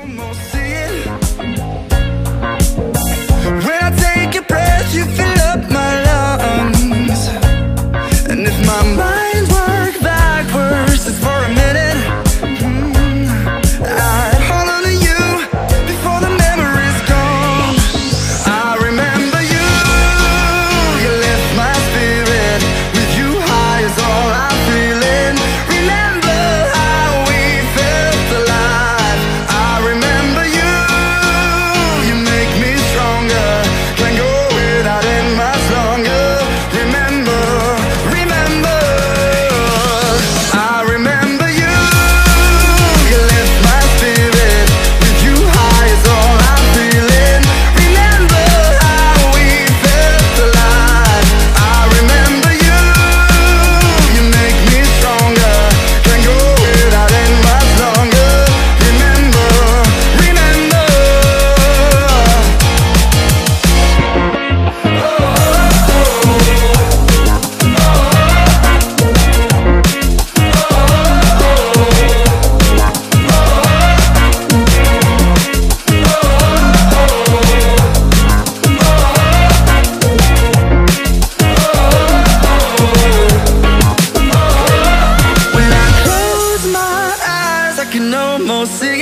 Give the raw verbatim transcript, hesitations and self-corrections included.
almost see it. When I take a breath, you fill up my lungs. And if my mind worked backwards just for a minute, mm, I'd hold on to you before the memory's gone. I remember you, you lift my spirit. With you high is all I'm feeling. Remember how we felt alive. I remember you, you make me stronger. Can't go without it much longer. Remember, remember, I remember you, you lift my spirit. With you high is all I'm feeling. Remember how we felt alive. I remember you, you make me stronger. Can't go without it much longer. Remember, remember. When I close my eyes, I can almost see